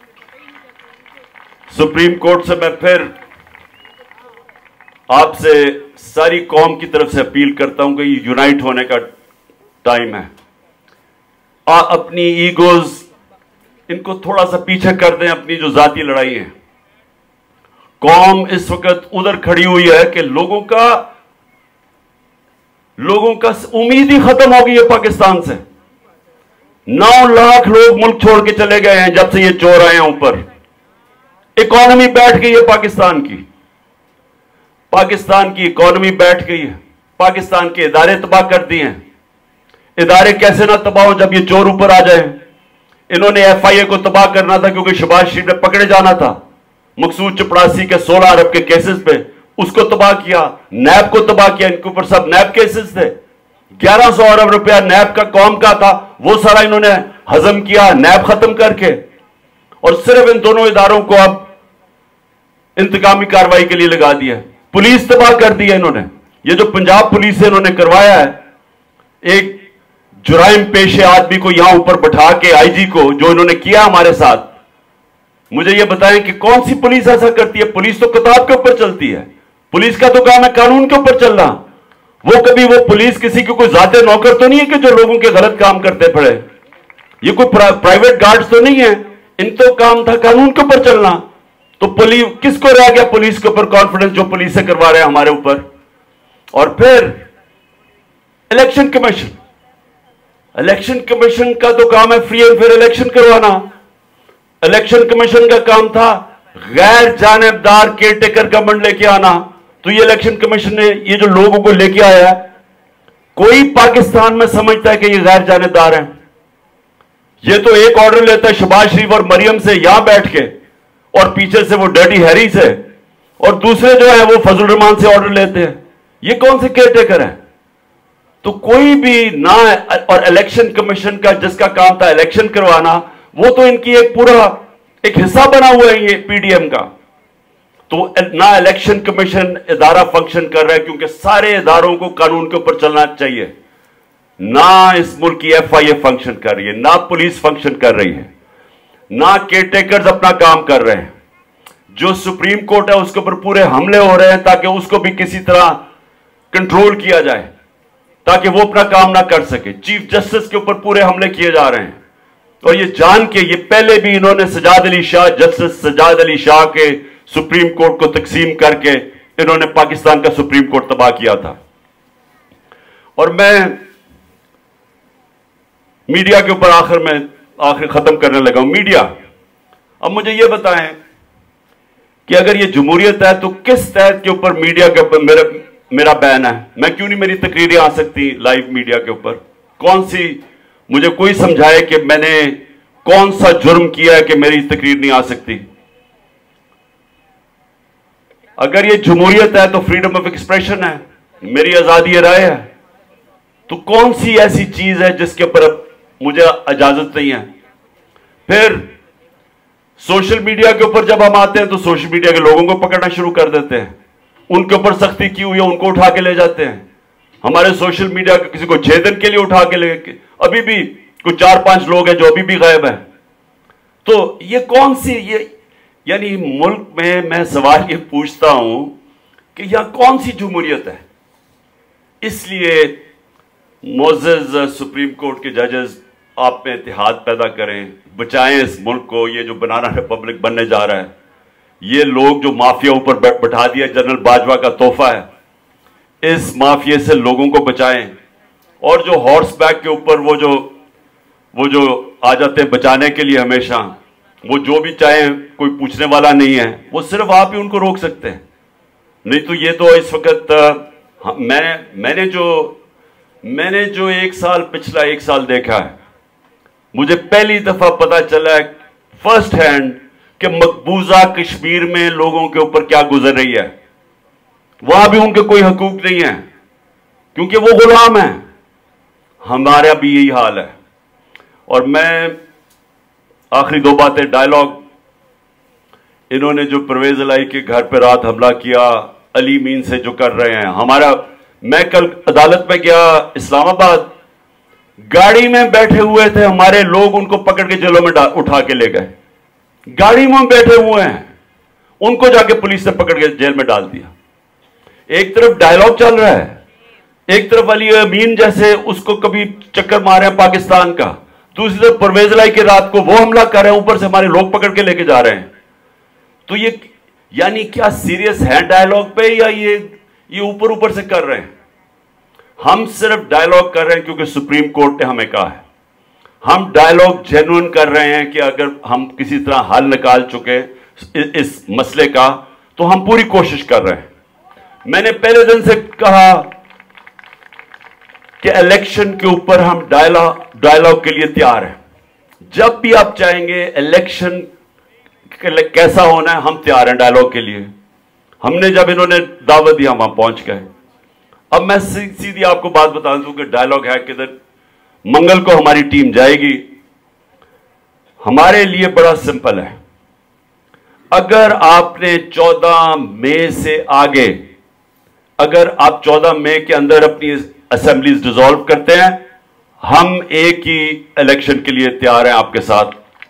सुप्रीम कोर्ट से मैं फिर आपसे सारी कौम की तरफ से अपील करता हूं कि यूनाइट होने का टाइम है। आ, अपनी ईगोज इनको थोड़ा सा पीछे कर दें, अपनी जो जाती लड़ाई है। कौम इस वक्त उधर खड़ी हुई है कि लोगों का लोगों का उम्मीद ही खत्म हो गई है पाकिस्तान से। नौ लाख लोग मुल्क छोड़ के चले गए हैं जब से ये चोर आए हैं ऊपर। इकॉनमी बैठ गई है पाकिस्तान की। पाकिस्तान की इकॉनमी बैठ गई है। पाकिस्तान के इदारे तबाह कर दिए हैं। इदारे कैसे ना तबाह हो जब ये चोर ऊपर आ जाए। इन्होंने एफ आई ए को तबाह करना था क्योंकि शहबाज शरीफ ने पकड़े जाना था मकसूद चपड़ासी के सोलह अरब के केसेस पे, उसको तबाह किया। नैब को तबाह किया, इनके ऊपर सब नैब केसेस थे। ग्यारह सौ अरब रुपया नैब का कौम का था, वो सारा इन्होंने हजम किया नैब खत्म करके, और सिर्फ इन दोनों इदारों को अब इंतकामी कार्रवाई के लिए लगा दिया। पुलिस तबाह कर दी है इन्होंने। ये जो पंजाब पुलिस से इन्होंने करवाया है, एक जुराइम पेशे आदमी को यहां ऊपर बैठा के, आईजी को, जो इन्होंने किया हमारे साथ, मुझे ये बताएं कि कौन सी पुलिस ऐसा करती है? पुलिस तो किताब के ऊपर चलती है। पुलिस का तो काम है कानून के ऊपर चलना। वो कभी वो पुलिस किसी को कोई जाते नौकर तो नहीं है कि जो लोगों के गलत काम करते पड़े। ये कोई प्रा, प्राइवेट गार्ड्स तो नहीं है। इन तो काम था कानून के ऊपर चलना। तो पुलिस किसको रह गया पुलिस के ऊपर कॉन्फिडेंस, जो पुलिस से करवा रहे हैं हमारे ऊपर? और फिर इलेक्शन कमीशन, इलेक्शन कमीशन का तो काम है free and fair election election. Commission कमीशन का काम था गैर जानिबदार केयरटेकर गवर्नमेंट लेके आना। तो ये इलेक्शन कमीशन ने ये जो लोगों को लेके आया, कोई पाकिस्तान में समझता है कि ये गैर जानिबदार है? ये तो एक ऑर्डर लेता है शहबाज शरीफ और मरियम से यहां बैठ के, और पीछे से वो डर्टी हैरी से, और दूसरे जो है वो फजल रहमान से ऑर्डर लेते हैं। ये कौन से केयरटेकर है? तो कोई भी ना, और इलेक्शन कमीशन का जिसका काम था इलेक्शन करवाना, वो तो इनकी एक पूरा एक हिस्सा बना हुआ है ये पीडीएम का। तो ना इलेक्शन कमीशन इदारा फंक्शन कर रहा है, क्योंकि सारे इदारों को कानून के ऊपर चलना चाहिए। ना इस मुल्क की एफ आई ए फंक्शन कर रही है, ना पुलिस फंक्शन कर रही है, ना केयरटेकर्स अपना काम कर रहे हैं। जो सुप्रीम कोर्ट है उसके ऊपर पूरे हमले हो रहे हैं ताकि उसको भी किसी तरह कंट्रोल किया जाए, ताकि वो अपना काम ना कर सके। चीफ जस्टिस के ऊपर पूरे हमले किए जा रहे हैं, और ये जान के, ये पहले भी इन्होंने सजाद अली शाह, जस्टिस सजाद अली शाह के सुप्रीम कोर्ट को तकसीम करके इन्होंने पाकिस्तान का सुप्रीम कोर्ट तबाह किया था। और मैं मीडिया के ऊपर आखिर में आखिर खत्म करने लगा हूं। मीडिया, अब मुझे यह बताएं कि अगर ये जमहूरियत है तो किस तहत के ऊपर मीडिया के ऊपर मेरा मेरा बैन है? मैं क्यों नहीं, मेरी तकरीरें आ सकती लाइव मीडिया के ऊपर? कौन सी, मुझे कोई समझाए कि मैंने कौन सा जुर्म किया है कि मेरी तकरीर नहीं आ सकती? अगर ये जमहूरियत है तो फ्रीडम ऑफ एक्सप्रेशन है, मेरी आजादी राय है। तो कौन सी ऐसी चीज है जिसके ऊपर मुझे इजाजत नहीं है? फिर सोशल मीडिया के ऊपर जब हम आते हैं तो सोशल मीडिया के लोगों को पकड़ना शुरू कर देते हैं, उनके ऊपर सख्ती की हुई है उनको उठा के ले जाते हैं। हमारे सोशल मीडिया के किसी को छह दिन के लिए उठा के ले, अभी भी कुछ चार पांच लोग हैं जो अभी भी गायब है। तो ये कौन सी, ये यानी मुल्क में मैं सवाल ये पूछता हूं कि यहां कौन सी जमहूरियत है? इसलिए मोअज़्ज़ज़ सुप्रीम कोर्ट के जजेस, आप में इत्तेहाद पैदा करें, बचाएं इस मुल्क को। ये जो बनाना रिपब्लिक बनने जा रहा है, ये लोग जो माफिया ऊपर बैठा दिया, जनरल बाजवा का तोहफा है, इस माफिया से लोगों को बचाएं। और जो हॉर्स बैक के ऊपर वो जो वो जो आ जाते हैं बचाने के लिए हमेशा, वो जो भी चाहे, कोई पूछने वाला नहीं है, वो सिर्फ आप ही उनको रोक सकते हैं। नहीं तो ये तो इस वक्त मैं मैंने जो मैंने जो एक साल पिछला एक साल देखा है, मुझे पहली दफा पता चला है फर्स्ट हैंड कि मकबूजा कश्मीर में लोगों के ऊपर क्या गुजर रही है। वहां भी उनके कोई हकूक नहीं है, क्योंकि वो गुलाम है। हमारा भी यही हाल है। और मैं आखिरी दो बातें, डायलॉग, इन्होंने जो परवेज इलाही के घर पर रात हमला किया, अली मीन से जो कर रहे हैं, हमारा, मैं कल अदालत में गया इस्लामाबाद, गाड़ी में बैठे हुए थे हमारे लोग, उनको पकड़ के जेलों में उठा के ले गए। गाड़ी में बैठे हुए हैं, उनको जाके पुलिस ने पकड़ के जेल में डाल दिया। एक तरफ डायलॉग चल रहा है, एक तरफ अली अमीन जैसे उसको कभी चक्कर मारे हैं पाकिस्तान का, दूसरी तरफ परवेज इलाही की रात को वो हमला कर रहे हैं, ऊपर से हमारे लोग पकड़ के लेके जा रहे हैं। तो ये यानी क्या सीरियस है डायलॉग पे, या ये ये ऊपर ऊपर से कर रहे हैं? हम सिर्फ डायलॉग कर रहे हैं क्योंकि सुप्रीम कोर्ट ने हमें कहा है। हम डायलॉग जेन्युइन कर रहे हैं कि अगर हम किसी तरह हल निकाल चुके इस मसले का, तो हम पूरी कोशिश कर रहे हैं। मैंने पहले दिन से कहा कि इलेक्शन के ऊपर हम डायलॉग डायलॉग के लिए तैयार हैं। जब भी आप चाहेंगे इलेक्शन कैसा होना है, हम तैयार हैं डायलॉग के लिए। हमने जब इन्होंने दावत दी, हम वहां पहुंच गए। अब मैं सी, सीधी आपको बात बता दूं कि डायलॉग है किधर। मंगल को हमारी टीम जाएगी। हमारे लिए बड़ा सिंपल है, अगर आपने चौदह मई से आगे, अगर आप चौदह मई के अंदर अपनी असेंबलीज डिसॉल्व करते हैं, हम एक ही इलेक्शन के लिए तैयार हैं आपके साथ।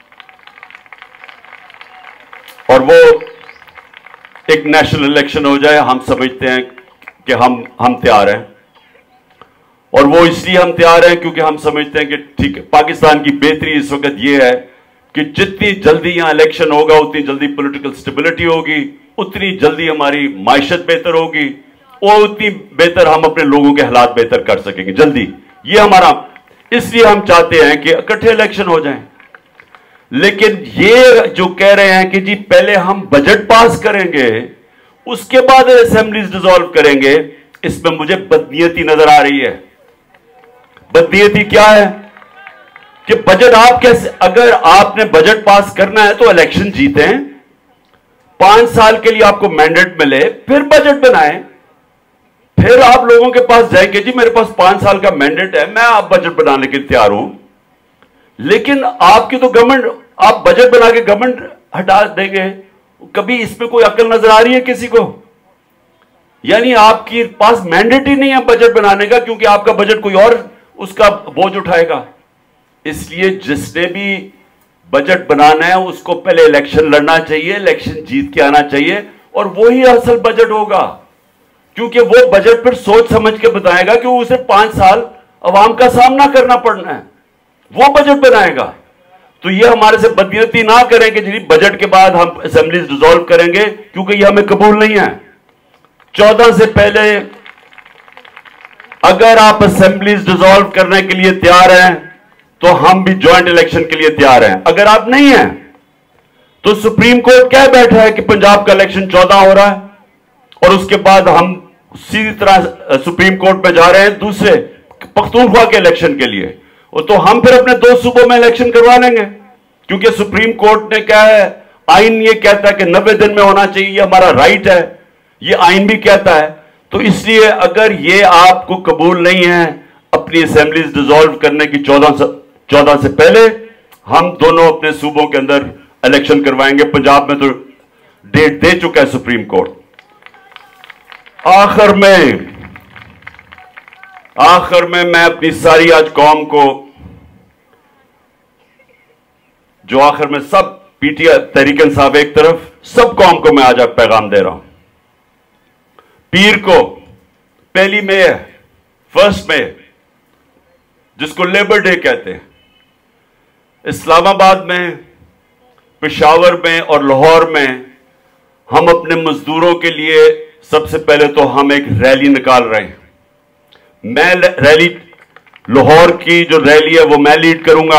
और वो एक नेशनल इलेक्शन हो जाए, हम समझते हैं कि हम हम तैयार हैं। और वो इसलिए हम तैयार हैं क्योंकि हम समझते हैं कि ठीक है, पाकिस्तान की बेहतरी इस वक्त ये है कि जितनी जल्दी यहां इलेक्शन होगा, उतनी जल्दी पॉलिटिकल स्टेबिलिटी होगी, उतनी जल्दी हमारी माइशत बेहतर होगी, और उतनी बेहतर हम अपने लोगों के हालात बेहतर कर सकेंगे जल्दी। ये हमारा इसलिए हम चाहते हैं कि इकट्ठे इलेक्शन हो जाएं। लेकिन ये जो कह रहे हैं कि जी पहले हम बजट पास करेंगे उसके बाद असेंबलीज डिसॉल्व करेंगे, इसमें मुझे बदनीयती नजर आ रही है। बदनीयती क्या है कि बजट आप कैसे, अगर आपने बजट पास करना है तो इलेक्शन जीतें, पांच साल के लिए आपको मैंडेट मिले, फिर बजट बनाएं, फिर आप लोगों के पास जाएंगे जी मेरे पास पांच साल का मैंडेट है, मैं आप बजट बनाने के लिए तैयार हूं। लेकिन आपकी तो गवर्नमेंट, आप बजट बना के गवर्नमेंट हटा देंगे, कभी इसमें कोई अकल नजर आ रही है किसी को? यानी आपके पास मैंडेट ही नहीं है बजट बनाने का, क्योंकि आपका बजट कोई और उसका बोझ उठाएगा। इसलिए जिसने भी बजट बनाना है उसको पहले इलेक्शन लड़ना चाहिए, इलेक्शन जीत के आना चाहिए, और वो ही असल बजट होगा, क्योंकि वो बजट पर सोच समझ के बताएगा कि उसे पांच साल अवाम का सामना करना पड़ना है, वो बजट बनाएगा। तो ये हमारे से बदनीयती ना करें कि जी बजट के बाद हम असेंबलीज डिसॉल्व करेंगे, क्योंकि ये हमें कबूल नहीं है। चौदह से पहले अगर आप असेंबलीज डिसॉल्व करने के लिए तैयार हैं तो हम भी ज्वाइंट इलेक्शन के लिए तैयार हैं। अगर आप नहीं हैं तो सुप्रीम कोर्ट कह बैठा है कि पंजाब का इलेक्शन चौदह हो रहा है, और उसके बाद हम सीधी तरह सुप्रीम कोर्ट में जा रहे हैं दूसरे पख्तूनख्वा के इलेक्शन के लिए, तो हम फिर अपने दो सूबों में इलेक्शन करवा लेंगे, क्योंकि सुप्रीम कोर्ट ने क्या है, आइन ये कहता है कि नब्बे दिन में होना चाहिए, ये हमारा राइट है, ये आइन भी कहता है। तो इसलिए अगर ये आपको कबूल नहीं है अपनी असेंबलीज डिसॉल्व करने की चौदह से चौदह से पहले, हम दोनों अपने सूबों के अंदर इलेक्शन करवाएंगे। पंजाब में तो डेट दे चुका है सुप्रीम कोर्ट। आखिर में आखिर में मैं अपनी सारी आज कौम को, जो आखिर में सब पीटीआई तहरीक इंसाफ एक तरफ, सब कौम को मैं आज आप पैगाम दे रहा हूं। पीर को पहली मई है, फर्स्ट मई, जिसको लेबर डे कहते हैं, इस्लामाबाद में, पेशावर में और लाहौर में हम अपने मजदूरों के लिए सबसे पहले तो हम एक रैली निकाल रहे हैं। मैं रैली, लाहौर की जो रैली है वो मैं लीड करूंगा।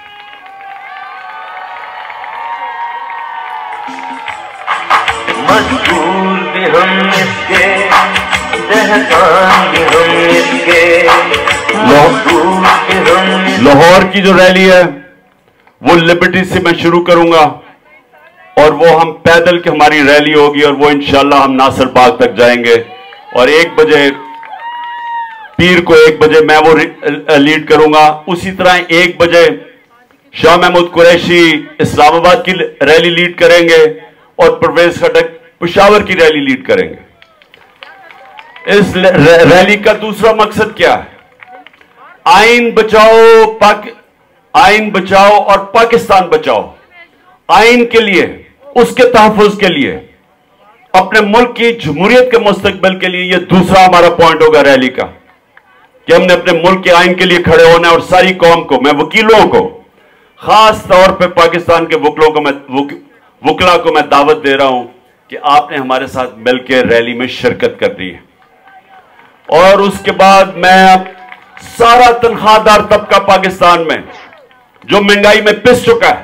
मजदूर भी हम इसके, दहकान भी हम इसके, मजदूर भी हम। लाहौर की जो रैली है वो लिबर्टी से मैं शुरू करूंगा, और वो हम पैदल की हमारी रैली होगी, और वो इंशाल्लाह हम नासिर बाग तक जाएंगे, और एक बजे पीर को एक बजे मैं वो लीड करूंगा। उसी तरह एक बजे शाह महमूद कुरैशी इस्लामाबाद की रैली लीड करेंगे, और परवेज खटक पेशावर की रैली लीड करेंगे। इस रैली का दूसरा मकसद क्या है? आइन बचाओ, पाक आइन बचाओ और पाकिस्तान बचाओ। आइन के लिए, उसके तहफ़्फ़ुज़ के लिए, अपने मुल्क की जमहूरियत के मुस्तकबिल के लिए, यह दूसरा हमारा पॉइंट होगा रैली का, कि हमने अपने मुल्क के आइन के लिए खड़े होना है। और सारी कौम को, मैं वकीलों को, खास तौर पे पाकिस्तान के वकलों को मैं वक, वकला को मैं दावत दे रहा हूं कि आपने हमारे साथ मिलकर रैली में शिरकत करनी है। और उसके बाद मैं सारा तनख्वाहदार तबका पाकिस्तान में जो महंगाई में पिस चुका है,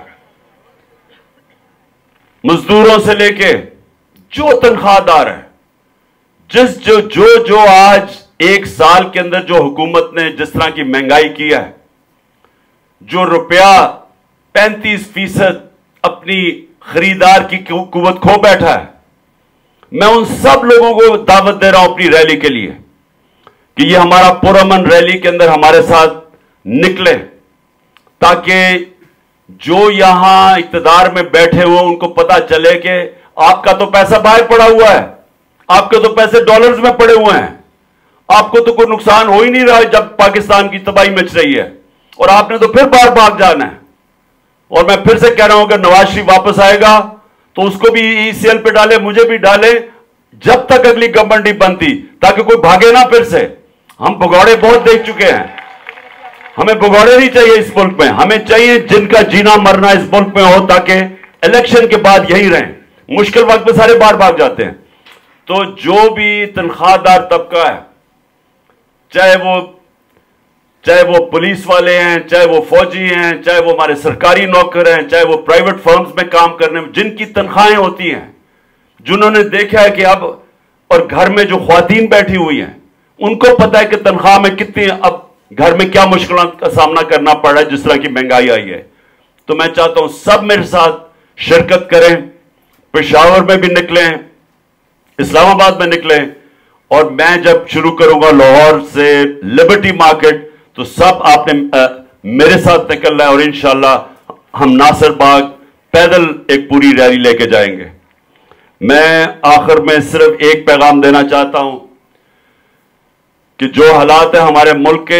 मजदूरों से लेके जो तनख्वाहदार है, जिस जो जो जो आज एक साल के अंदर जो हुकूमत ने जिस तरह की महंगाई की है, जो रुपया पैंतीस फीसद अपनी खरीदार की कुव्वत खो बैठा है, मैं उन सब लोगों को दावत दे रहा हूं अपनी रैली के लिए कि ये हमारा पुरअमन रैली के अंदर हमारे साथ निकले, ताकि जो यहां इक्तदार में बैठे हुए उनको पता चले कि आपका तो पैसा बाहर पड़ा हुआ है, आपके तो पैसे डॉलर्स में पड़े हुए हैं, आपको तो कोई नुकसान हो ही नहीं रहा है जब पाकिस्तान की तबाही मच रही है, और आपने तो फिर बाहर भाग जाना है। और मैं फिर से कह रहा हूं कि नवाज शरीफ वापस आएगा तो उसको भी ईसीएल पे डाले, मुझे भी डाले, जब तक अगली गवर्नमेंट नहीं बनती, ताकि कोई भागे ना फिर से। हम भगौड़े बहुत देख चुके हैं, हमें भगौड़े नहीं चाहिए इस मुल्क में, हमें चाहिए जिनका जीना मरना इस मुल्क में हो, ताकि इलेक्शन के बाद यही रहें। मुश्किल वक्त में सारे बाहर भाग जाते हैं। तो जो भी तनख्वाहदार तबका है, चाहे वो चाहे वो पुलिस वाले हैं, चाहे वो फौजी हैं, चाहे वो हमारे सरकारी नौकर हैं, चाहे वो प्राइवेट फर्म्स में काम करने में जिनकी तनख्वाहें होती हैं, जिन्होंने देखा है कि अब, और घर में जो ख्वातीन बैठी हुई हैं उनको पता है कि तनख्वाह में कितनी, अब घर में क्या मुश्किलों का सामना करना पड़ रहा है जिस तरह की महंगाई आई है। तो मैं चाहता हूं सब मेरे साथ शिरकत करें, पेशावर में भी निकलें, इस्लामाबाद में निकलें, और मैं जब शुरू करूंगा लाहौर से लिबर्टी मार्केट तो सब आपने आ, मेरे साथ निकलना है और इंशाल्लाह हम नासिर बाग पैदल एक पूरी रैली लेके जाएंगे। मैं आखिर में सिर्फ एक पैगाम देना चाहता हूं कि जो हालात है हमारे मुल्क के,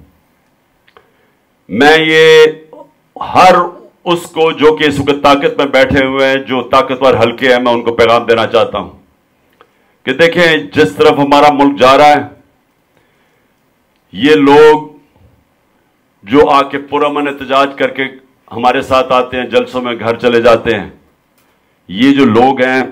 मैं ये हर उसको जो कि इस वक्त ताकत में बैठे हुए हैं, जो ताकतवर हल्के हैं, मैं उनको पैगाम देना चाहता हूं कि देखें जिस तरफ हमारा मुल्क जा रहा है, ये लोग जो आके पुरअमन एहतजाज करके हमारे साथ आते हैं, जलसों में घर चले जाते हैं, ये जो लोग हैं,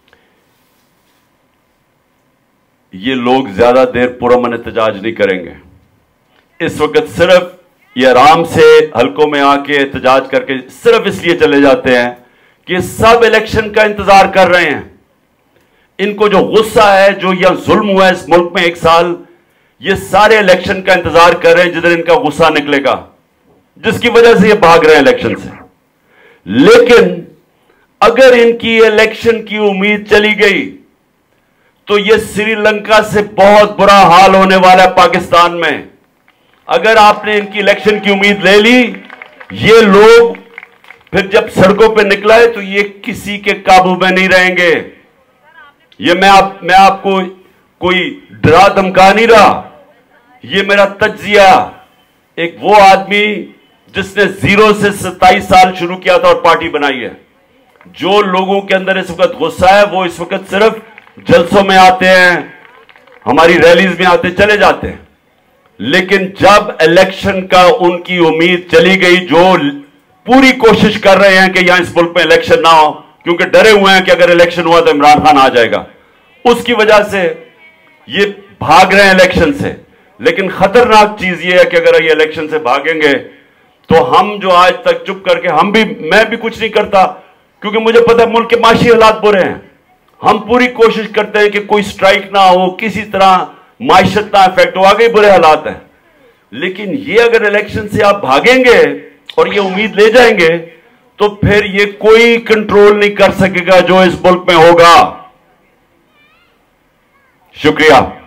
ये लोग ज्यादा देर पुरअमन एहतजाज नहीं करेंगे। इस वक्त सिर्फ ये आराम से हलकों में आके एहतजाज करके सिर्फ इसलिए चले जाते हैं कि सब इलेक्शन का इंतजार कर रहे हैं। इनको जो गुस्सा है, जो यह जुल्म हुआ है इस मुल्क में एक साल, ये सारे इलेक्शन का इंतजार कर रहे हैं जिधर इनका गुस्सा निकलेगा, जिसकी वजह से ये भाग रहे हैं इलेक्शन से। लेकिन अगर इनकी इलेक्शन की उम्मीद चली गई तो ये श्रीलंका से बहुत बुरा हाल होने वाला है पाकिस्तान में। अगर आपने इनकी इलेक्शन की उम्मीद ले ली, ये लोग फिर जब सड़कों पे निकला है तो ये किसी के काबू में नहीं रहेंगे। ये मैं आप मैं आपको कोई डरा धमका नहीं रहा, ये मेरा तज्जिया एक वो आदमी जिसने जीरो से सत्ताईस साल शुरू किया था और पार्टी बनाई है। जो लोगों के अंदर इस वक्त गुस्सा है वो इस वक्त सिर्फ जलसों में आते हैं, हमारी रैलीज में आते चले जाते हैं, लेकिन जब इलेक्शन का उनकी उम्मीद चली गई, जो पूरी कोशिश कर रहे हैं कि यहां इस मुल्क में इलेक्शन ना हो, क्योंकि डरे हुए हैं कि अगर इलेक्शन हुआ तो इमरान खान आ जाएगा, उसकी वजह से ये भाग रहे हैं इलेक्शन से। लेकिन खतरनाक चीज ये है कि अगर ये इलेक्शन से भागेंगे तो हम जो आज तक चुप करके, हम भी, मैं भी कुछ नहीं करता क्योंकि मुझे पता है मुल्क के माशी हालात बुरे हैं। हम पूरी कोशिश करते हैं कि कोई स्ट्राइक ना हो, किसी तरह माइशत ना इफेक्ट हो, आगे बुरे हालात हैं। लेकिन ये अगर इलेक्शन से आप भागेंगे और ये उम्मीद ले जाएंगे तो फिर ये कोई कंट्रोल नहीं कर सकेगा जो इस मुल्क में होगा। शुक्रिया।